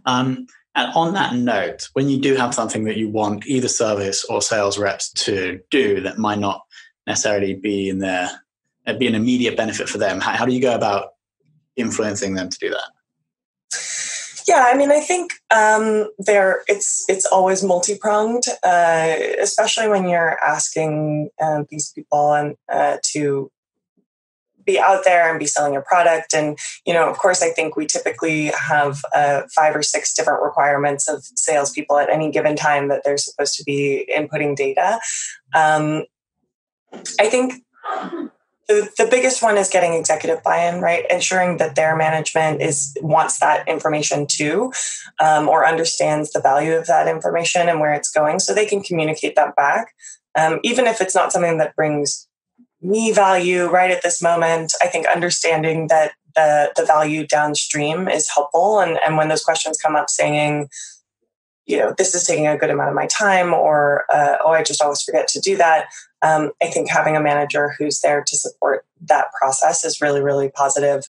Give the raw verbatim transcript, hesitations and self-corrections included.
Um, and on that note, when you do have something that you want either service or sales reps to do that might not necessarily be in their be an immediate benefit for them, how, how do you go about influencing them to do that? Yeah, I mean, I think um, there it's it's always multi-pronged, uh, especially when you're asking uh, these people and uh, to be out there and be selling your product. And, you know, of course, I think we typically have uh, five or six different requirements of salespeople at any given time that they're supposed to be inputting data. Um, I think The, the biggest one is getting executive buy-in, right? Ensuring that their management is wants that information too, um, or understands the value of that information and where it's going, so they can communicate that back. Um, even if it's not something that brings me value right at this moment, I think understanding that the the value downstream is helpful. And, and when those questions come up saying, you know, this is taking a good amount of my time, or, uh, oh, I just always forget to do that. Um, I think having a manager who's there to support that process is really, really positive.